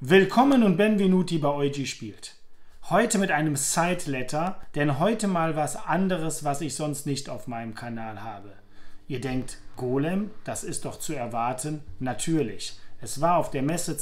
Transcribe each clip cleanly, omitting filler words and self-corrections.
Willkommen und benvenuti bei Eugi spielt. Heute mit einem Side-Letter, denn heute mal was anderes, was ich sonst nicht auf meinem Kanal habe. Ihr denkt, Golem, das ist doch zu erwarten? Natürlich. Es war auf der Messe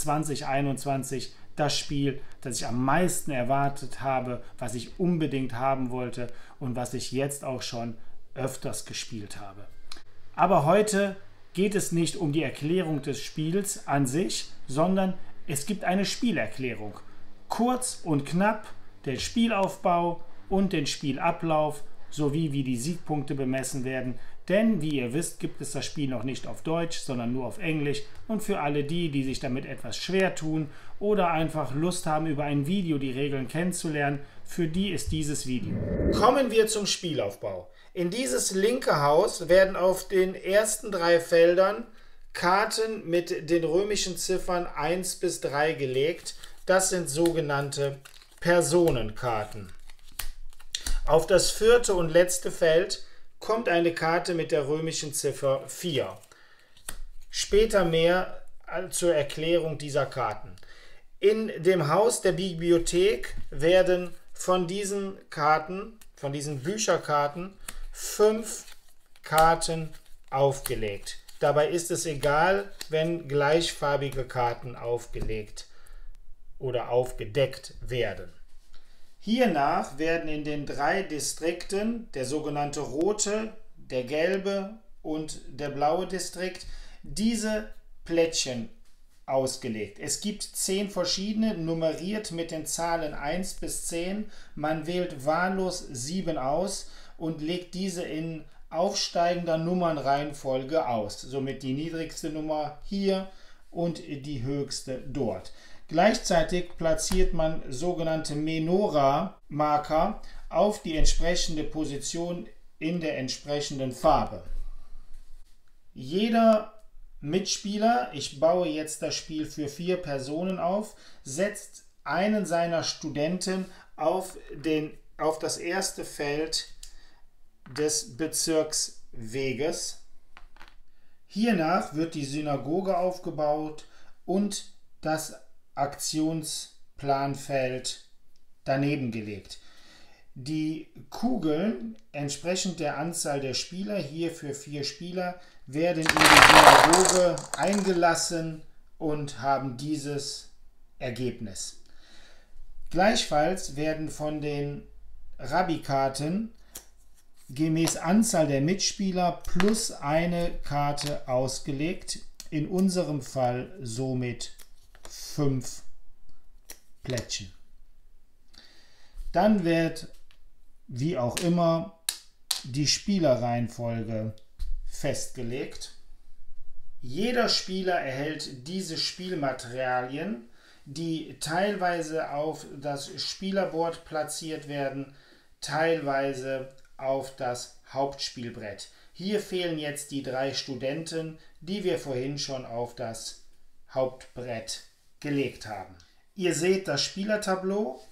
2021 das Spiel, das ich am meisten erwartet habe, was ich unbedingt haben wollte und was ich jetzt auch schon öfters gespielt habe. Aber heute geht es nicht um die Erklärung des Spiels an sich, sondern es gibt eine Spielerklärung. Kurz und knapp der Spielaufbau und den Spielablauf sowie wie die Siegpunkte bemessen werden. Denn wie ihr wisst, gibt es das Spiel noch nicht auf Deutsch, sondern nur auf Englisch. Und für alle die sich damit etwas schwer tun oder einfach Lust haben, über ein Video die Regeln kennenzulernen, für die ist dieses Video. Kommen wir zum Spielaufbau. In dieses linke Haus werden auf den ersten 3 Feldern Karten mit den römischen Ziffern 1 bis 3 gelegt. Das sind sogenannte Personenkarten. Auf das 4. und letzte Feld kommt eine Karte mit der römischen Ziffer 4. Später mehr zur Erklärung dieser Karten. In dem Haus der Bibliothek werden von diesen Karten, von diesen Bücherkarten, 5 Karten aufgelegt. Dabei ist es egal, wenn gleichfarbige Karten aufgelegt oder aufgedeckt werden. Hiernach werden in den 3 Distrikten, der sogenannte rote, der gelbe und der blaue Distrikt, diese Plättchen ausgelegt. Es gibt 10 verschiedene, nummeriert mit den Zahlen 1 bis 10. Man wählt wahllos 7 aus und legt diese in aufsteigender Nummernreihenfolge aus. Somit die niedrigste Nummer hier und die höchste dort. Gleichzeitig platziert man sogenannte Menora-Marker auf die entsprechende Position in der entsprechenden Farbe. Jeder Mitspieler, ich baue jetzt das Spiel für 4 Personen auf, setzt einen seiner Studenten auf das erste Feld des Bezirksweges. Hiernach wird die Synagoge aufgebaut und das Aktionsplanfeld daneben gelegt. Die Kugeln, entsprechend der Anzahl der Spieler, hier für 4 Spieler, werden in die Synagoge eingelassen und haben dieses Ergebnis. Gleichfalls werden von den Rabbi-Karten gemäß Anzahl der Mitspieler plus eine Karte ausgelegt, in unserem Fall somit 5 Plättchen. Dann wird, wie auch immer, die Spielerreihenfolge festgelegt. Jeder Spieler erhält diese Spielmaterialien, die teilweise auf das Spielerboard platziert werden, teilweise auf das Hauptspielbrett. Hier fehlen jetzt die 3 Studenten, die wir vorhin schon auf das Hauptbrett gelegt haben. Ihr seht das Spielertableau.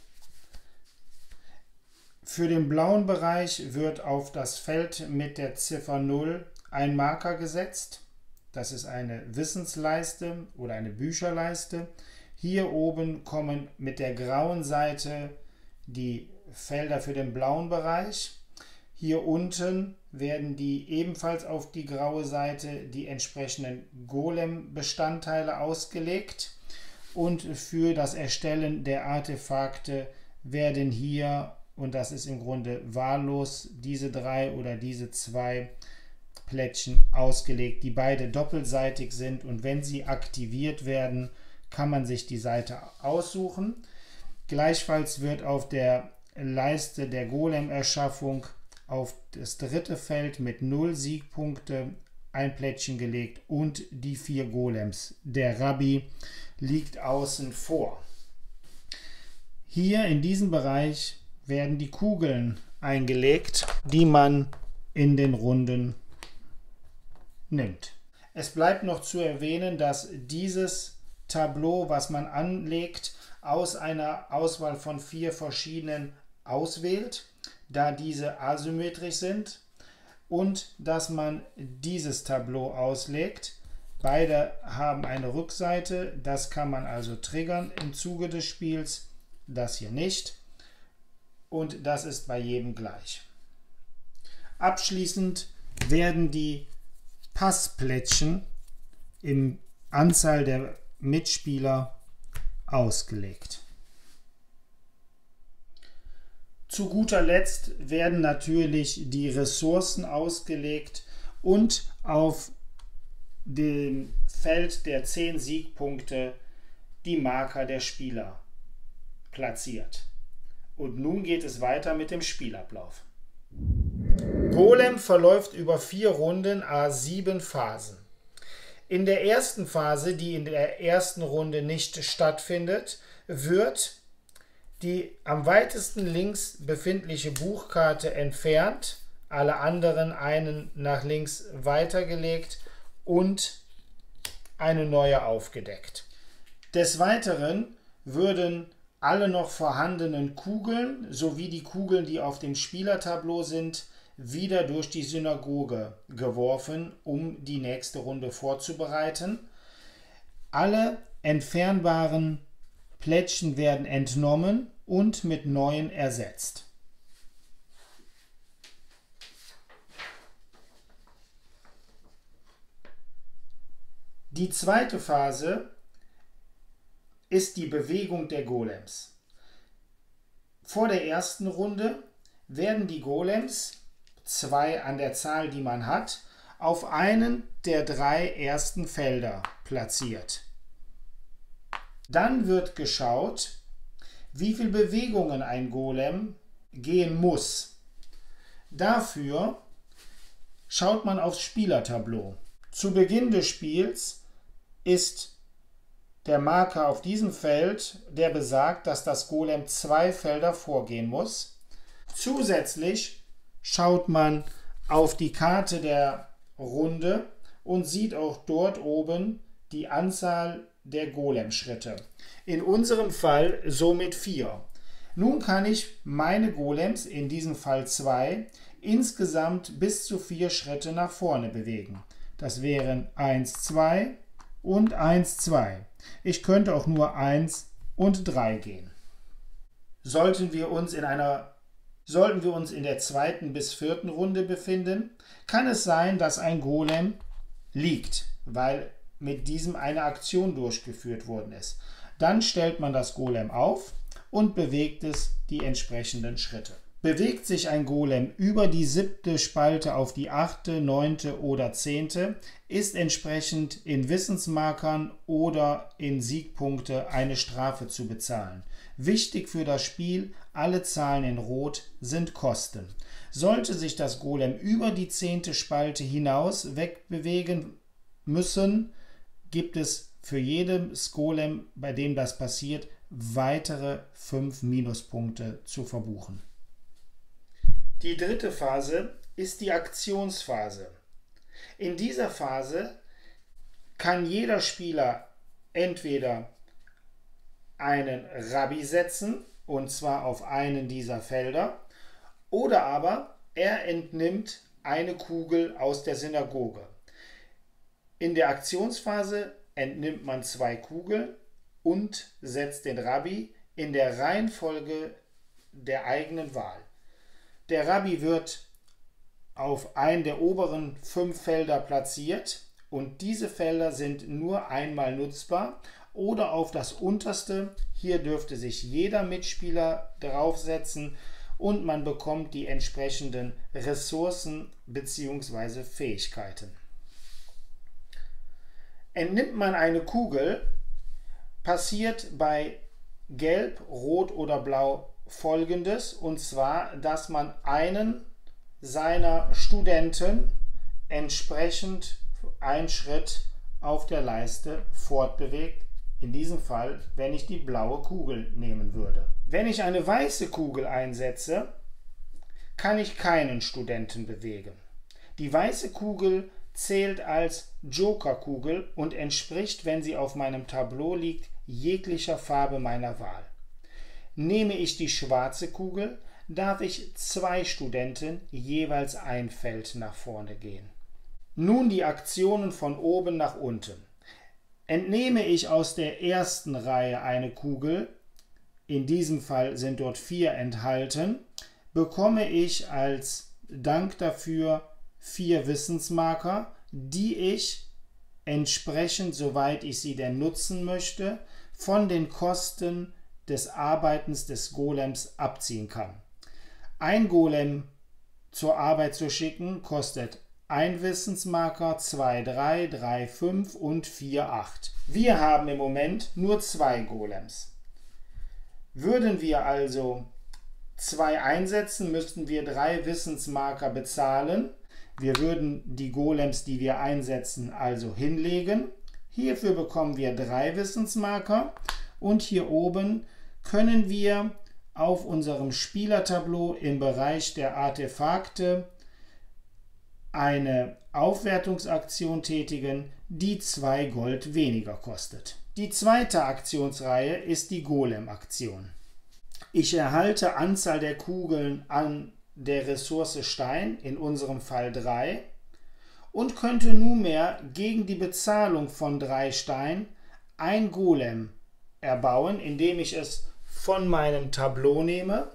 Für den blauen Bereich wird auf das Feld mit der Ziffer 0 ein Marker gesetzt. Das ist eine Wissensleiste oder eine Bücherleiste. Hier oben kommen mit der grauen Seite die Felder für den blauen Bereich. Hier unten werden die ebenfalls auf die graue Seite die entsprechenden Golem-Bestandteile ausgelegt. Und für das Erstellen der Artefakte werden hier, und das ist im Grunde wahllos, diese 3 oder diese 2 Plättchen ausgelegt, die beide doppelseitig sind. Und wenn sie aktiviert werden, kann man sich die Seite aussuchen. Gleichfalls wird auf der Leiste der Golem-Erschaffung auf das 3. Feld mit 0 Siegpunkte ein Plättchen gelegt und die 4 Golems. Der Rabbi liegt außen vor. Hier in diesem Bereich werden die Kugeln eingelegt, die man in den Runden nimmt. Es bleibt noch zu erwähnen, dass dieses Tableau, was man anlegt, aus einer Auswahl von 4 verschiedenen auswählt, da diese asymmetrisch sind, und dass man dieses Tableau auslegt, Beide haben eine Rückseite, das kann man also triggern im Zuge des Spiels, das hier nicht. Und das ist bei jedem gleich. Abschließend werden die Passplättchen in Anzahl der Mitspieler ausgelegt. Zu guter Letzt werden natürlich die Ressourcen ausgelegt und auf dem Feld der 10 Siegpunkte die Marker der Spieler platziert. Und nun geht es weiter mit dem Spielablauf. Golem verläuft über 4 Runden à 7 Phasen. In der ersten Phase, die in der ersten Runde nicht stattfindet, wird die am weitesten links befindliche Buchkarte entfernt, alle anderen einen nach links weitergelegt und eine neue aufgedeckt. Des Weiteren würden alle noch vorhandenen Kugeln sowie die Kugeln, die auf dem Spielertableau sind, wieder durch die Synagoge geworfen, um die nächste Runde vorzubereiten. Alle entfernbaren Plättchen werden entnommen und mit neuen ersetzt. Die zweite Phase ist die Bewegung der Golems. Vor der ersten Runde werden die Golems, 2 an der Zahl, die man hat, auf einen der 3 ersten Felder platziert. Dann wird geschaut, wie viele Bewegungen ein Golem gehen muss. Dafür schaut man aufs Spielertableau. Zu Beginn des Spiels ist der Marker auf diesem Feld, der besagt, dass das Golem 2 Felder vorgehen muss. Zusätzlich schaut man auf die Karte der Runde und sieht auch dort oben die Anzahl der Golem-Schritte. In unserem Fall somit 4. Nun kann ich meine Golems, in diesem Fall 2, insgesamt bis zu 4 Schritte nach vorne bewegen. Das wären 1, 2 und 1, 2. Ich könnte auch nur 1 und 3 gehen. Sollten wir uns in der zweiten bis vierten Runde befinden, kann es sein, dass ein Golem liegt, weil mit diesem eine Aktion durchgeführt worden ist. Dann stellt man das Golem auf und bewegt es die entsprechenden Schritte. Bewegt sich ein Golem über die 7. Spalte auf die 8., 9. oder 10., ist entsprechend in Wissensmarkern oder in Siegpunkte eine Strafe zu bezahlen. Wichtig für das Spiel, alle Zahlen in Rot sind Kosten. Sollte sich das Golem über die 10. Spalte hinaus wegbewegen müssen, gibt es für jedes Golem, bei dem das passiert, weitere 5 Minuspunkte zu verbuchen. Die dritte Phase ist die Aktionsphase. In dieser Phase kann jeder Spieler entweder einen Rabbi setzen, und zwar auf einen dieser Felder, oder aber er entnimmt eine Kugel aus der Synagoge. In der Aktionsphase entnimmt man 2 Kugeln und setzt den Rabbi in der Reihenfolge der eigenen Wahl. Der Rabbi wird auf einen der oberen 5 Felder platziert und diese Felder sind nur einmal nutzbar oder auf das unterste. Hier dürfte sich jeder Mitspieler draufsetzen und man bekommt die entsprechenden Ressourcen bzw. Fähigkeiten. Entnimmt man eine Kugel, passiert bei Gelb, Rot oder Blau Folgendes, und zwar, dass man einen seiner Studenten entsprechend einen Schritt auf der Leiste fortbewegt. In diesem Fall, wenn ich die blaue Kugel nehmen würde. Wenn ich eine weiße Kugel einsetze, kann ich keinen Studenten bewegen. Die weiße Kugel zählt als Jokerkugel und entspricht, wenn sie auf meinem Tableau liegt, jeglicher Farbe meiner Wahl. Nehme ich die schwarze Kugel, darf ich 2 Studenten jeweils ein Feld nach vorne gehen. Nun die Aktionen von oben nach unten. Entnehme ich aus der ersten Reihe eine Kugel, in diesem Fall sind dort 4 enthalten, bekomme ich als Dank dafür 4 Wissensmarker, die ich entsprechend, soweit ich sie denn nutzen möchte, von den Kosten des Arbeitens des Golems abziehen kann. Ein Golem zur Arbeit zu schicken kostet 1 Wissensmarker, 2, 3, 3, 5 und 4, 8. Wir haben im Moment nur 2 Golems. Würden wir also 2 einsetzen, müssten wir 3 Wissensmarker bezahlen. Wir würden die Golems, die wir einsetzen, also hinlegen. Hierfür bekommen wir 3 Wissensmarker und hier oben können wir auf unserem Spielertableau im Bereich der Artefakte eine Aufwertungsaktion tätigen, die 2 Gold weniger kostet. Die zweite Aktionsreihe ist die Golem-Aktion. Ich erhalte Anzahl der Kugeln an der Ressource Stein, in unserem Fall 3, und könnte nunmehr gegen die Bezahlung von 3 Stein ein Golem erbauen, indem ich es von meinem Tableau nehme,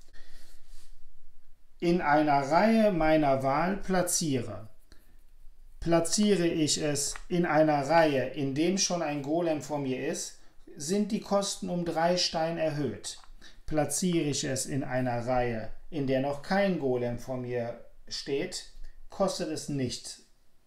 in einer Reihe meiner Wahl platziere. Platziere ich es in einer Reihe, in dem schon ein Golem vor mir ist, sind die Kosten um 3 Stein erhöht. Platziere ich es in einer Reihe, in der noch kein Golem vor mir steht, kostet es nichts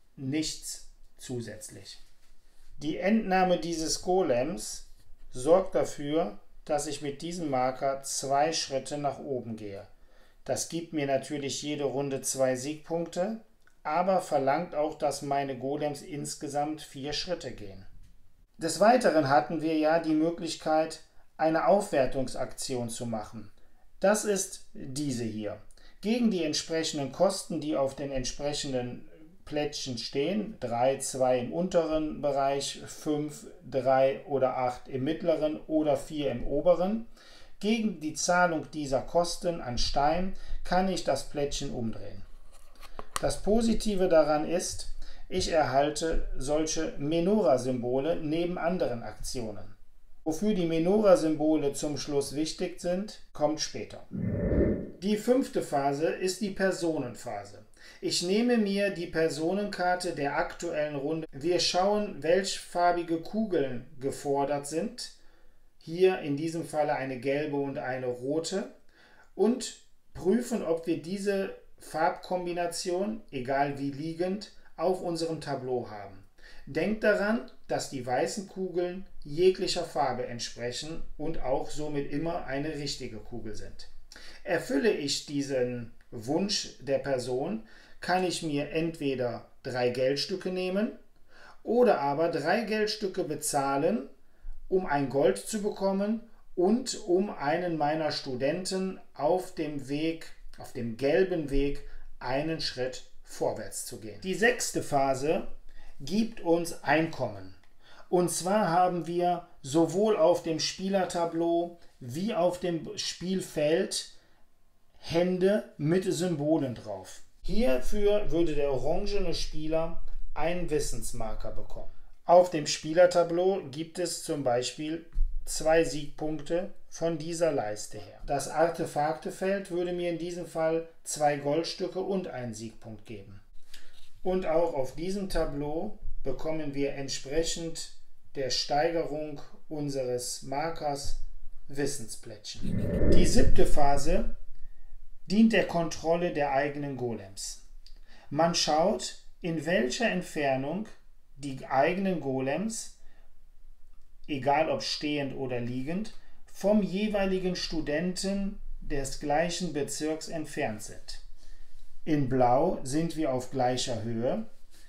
zusätzlich. Die Entnahme dieses Golems sorgt dafür, dass ich mit diesem Marker 2 Schritte nach oben gehe. Das gibt mir natürlich jede Runde 2 Siegpunkte, aber verlangt auch, dass meine Golems insgesamt 4 Schritte gehen. Des Weiteren hatten wir ja die Möglichkeit, eine Aufwertungsaktion zu machen. Das ist diese hier. Gegen die entsprechenden Kosten, die auf den entsprechenden Plättchen stehen, 3, 2 im unteren Bereich, 5, 3 oder 8 im mittleren oder 4 im oberen, gegen die Zahlung dieser Kosten an Stein kann ich das Plättchen umdrehen. Das Positive daran ist, ich erhalte solche Menora-Symbole neben anderen Aktionen. Wofür die Menora-Symbole zum Schluss wichtig sind, kommt später. Die 5. Phase ist die Personenphase. Ich nehme mir die Personenkarte der aktuellen Runde. Wir schauen, welche farbige Kugeln gefordert sind. Hier in diesem Falle eine gelbe und eine rote. Und prüfen, ob wir diese Farbkombination, egal wie liegend, auf unserem Tableau haben. Denkt daran, dass die weißen Kugeln jeglicher Farbe entsprechen und auch somit immer eine richtige Kugel sind. Erfülle ich diesen Wunsch der Person, kann ich mir entweder 3 Geldstücke nehmen oder aber 3 Geldstücke bezahlen, um ein Gold zu bekommen und um einen meiner Studenten auf dem gelben Weg einen Schritt vorwärts zu gehen. Die 6. Phase gibt uns Einkommen. Und zwar haben wir sowohl auf dem Spielertableau wie auf dem Spielfeld Hände mit Symbolen drauf. Hierfür würde der orangene Spieler einen Wissensmarker bekommen. Auf dem Spielertableau gibt es zum Beispiel 2 Siegpunkte von dieser Leiste her. Das Artefaktefeld würde mir in diesem Fall 2 Goldstücke und einen Siegpunkt geben. Und auch auf diesem Tableau bekommen wir entsprechend der Steigerung unseres Markers Wissensplättchen. Die 7. Phase dient der Kontrolle der eigenen Golems. Man schaut, in welcher Entfernung die eigenen Golems, egal ob stehend oder liegend, vom jeweiligen Studenten des gleichen Bezirks entfernt sind. In Blau sind wir auf gleicher Höhe.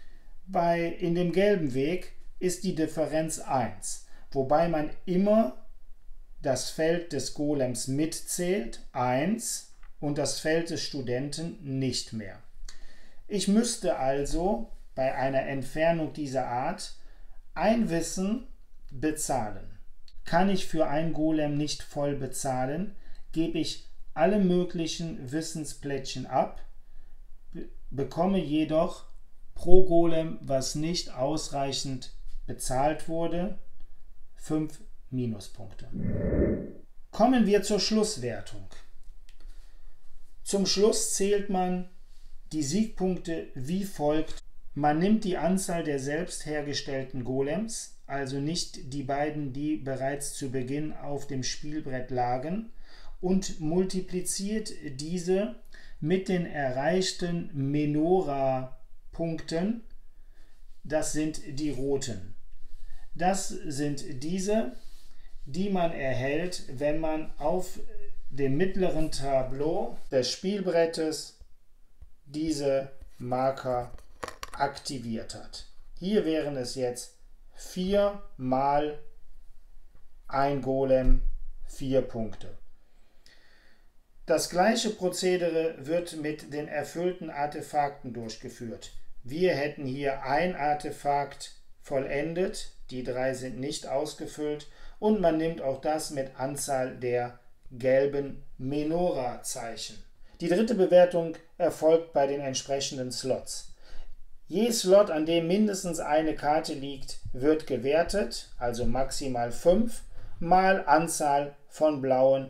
In dem gelben Weg ist die Differenz 1, wobei man immer das Feld des Golems mitzählt, 1, und das Feld des Studenten nicht mehr. Ich müsste also bei einer Entfernung dieser Art ein Wissen bezahlen. Kann ich für ein Golem nicht voll bezahlen, gebe ich alle möglichen Wissensplättchen ab, bekomme jedoch Pro Golem, was nicht ausreichend bezahlt wurde, 5 Minuspunkte. Kommen wir zur Schlusswertung. Zum Schluss zählt man die Siegpunkte wie folgt. Man nimmt die Anzahl der selbst hergestellten Golems, also nicht die beiden, die bereits zu Beginn auf dem Spielbrett lagen, und multipliziert diese mit den erreichten Menora-Punkten. Das sind die roten. Das sind diese, die man erhält, wenn man auf dem mittleren Tableau des Spielbrettes diese Marker aktiviert hat. Hier wären es jetzt 4 mal ein Golem, 4 Punkte. Das gleiche Prozedere wird mit den erfüllten Artefakten durchgeführt. Wir hätten hier ein Artefakt vollendet, die 3 sind nicht ausgefüllt, und man nimmt auch das mit Anzahl der gelben Menora-Zeichen. Die dritte Bewertung erfolgt bei den entsprechenden Slots. Je Slot, an dem mindestens eine Karte liegt, wird gewertet, also maximal 5, mal Anzahl von blauen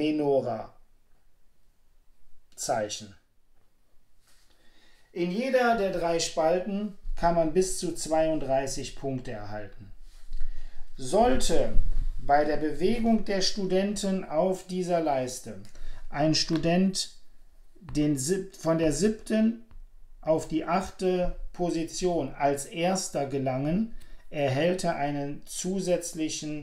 Menora-Zeichen. In jeder der 3 Spalten kann man bis zu 32 Punkte erhalten. Sollte bei der Bewegung der Studenten auf dieser Leiste ein Student von der 7. auf die 8. Position als erster gelangen, erhält er einen zusätzlichen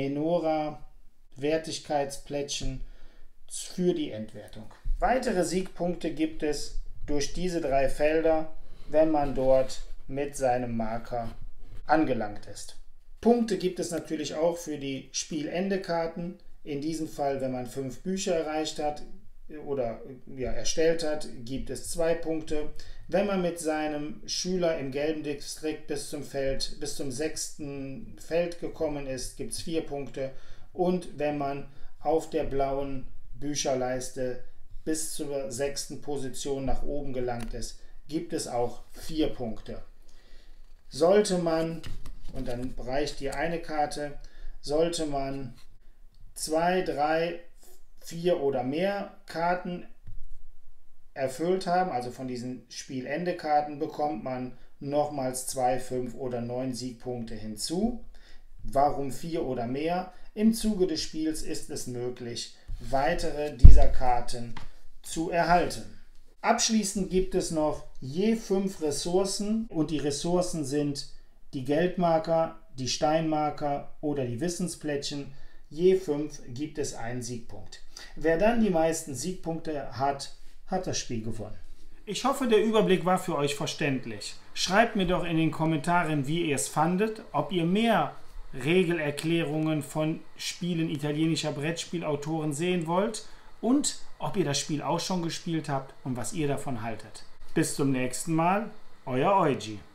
Menora-Wertigkeitsplättchen für die Endwertung. Weitere Siegpunkte gibt es durch diese 3 Felder, wenn man dort mit seinem Marker angelangt ist. Punkte gibt es natürlich auch für die Spielende-Karten. In diesem Fall, wenn man 5 Bücher erreicht hat oder erstellt hat, gibt es 2 Punkte. Wenn man mit seinem Schüler im gelben Distrikt bis zum 6. Feld gekommen ist, gibt es 4 Punkte. Und wenn man auf der blauen Bücherleiste bis zur 6. Position nach oben gelangt ist, gibt es auch 4 Punkte. Sollte man, und dann reicht die eine Karte, sollte man 2, 3, 4 oder mehr Karten erfüllt haben, also von diesen Spielende-Karten, bekommt man nochmals 2, 5 oder 9 Siegpunkte hinzu. Warum 4 oder mehr? Im Zuge des Spiels ist es möglich, weitere dieser Karten zu erhalten. Abschließend gibt es noch je 5 Ressourcen, und die Ressourcen sind die Geldmarker, die Steinmarker oder die Wissensplättchen. Je 5 gibt es einen Siegpunkt. Wer dann die meisten Siegpunkte hat, hat das Spiel gewonnen. Ich hoffe, der Überblick war für euch verständlich. Schreibt mir doch in den Kommentaren, wie ihr es fandet, ob ihr mehr Regelerklärungen von Spielen italienischer Brettspielautoren sehen wollt und ob ihr das Spiel auch schon gespielt habt und was ihr davon haltet. Bis zum nächsten Mal, euer Eugi.